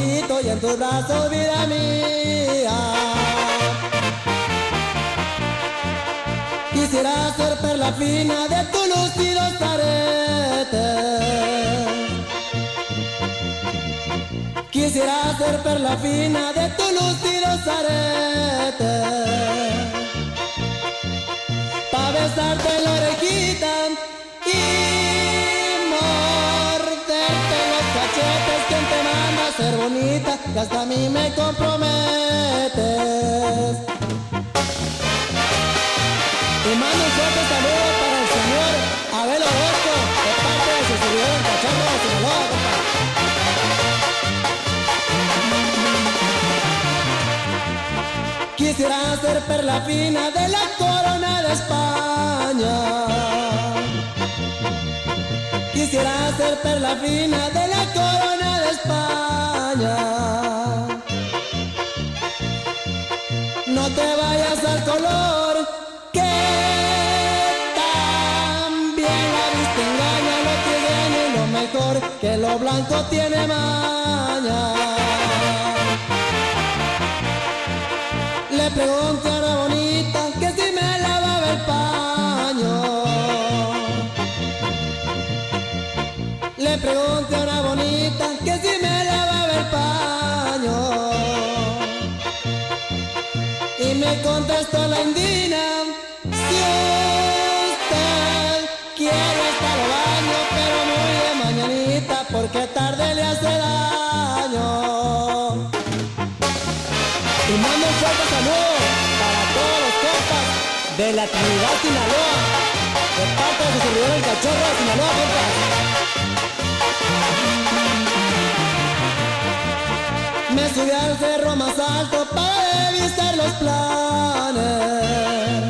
ojito y en tus brazos, vida mía. Quisiera ser perla fina de tu lúcidos aretes. Quisiera ser perla fina de tu lúcidos aretes. Pa' besarte la orejita y morderte los cachetes. Quien te manda a ser bonita, que hasta a mí me comprometes. Y mando un fuerte saludo para el señor Abel Orozco, de parte de su servidor en Cacharro de Sinaloa, compa. Quisiera ser perla fina de la corona de España. Quisiera ser perla fina de la corona de España. No te vayas al color, que también la vista engaña. Lo trigueño y lo mejor, que lo blanco tiene maña. Le pregunto a una bonita que si me lavaba el paño. Le pregunto a una bonita que si me lavaba el paño. Y me contestó la indina: si usted quiere estar al baño, pero muy de mañanita, porque tarde le hace daño. Y mando un fuerte saludo para todos los compas de la Trinidad, Sinaloa, de parte de su servidor el Cachorro de Sinaloa, compas. Me subí al cerro más alto para revisar los planes.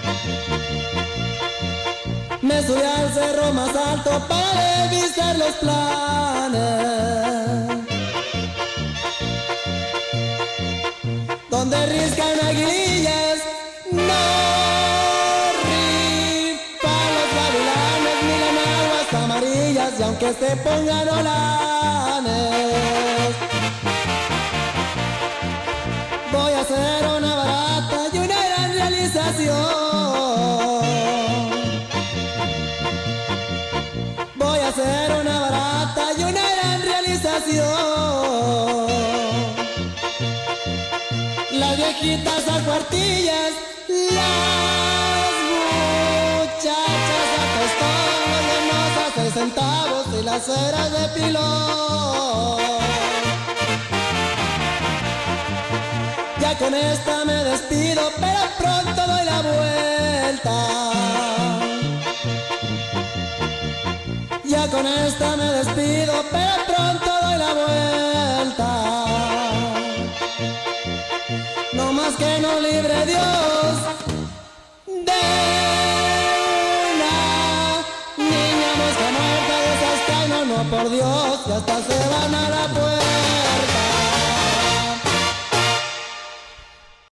Me subí al cerro más alto para revisar los planes. Donde riscan aguillas, no rifan los gavilanes ni las aguas amarillas, y aunque se pongan olanes, voy a hacer una barata y una gran realización. Voy a hacer una barata y una gran realización. Las viejitas a cuartillas, las muchachas a tostón, los demás a 6 centavos y las ceras de pilón. Ya con esta me despido, pero pronto doy la vuelta. Ya con esta me despido, pero pronto doy la vuelta. No más que nos libre Dios de una niña mosca muerta de esas que no, no, por Dios, ya hasta se van a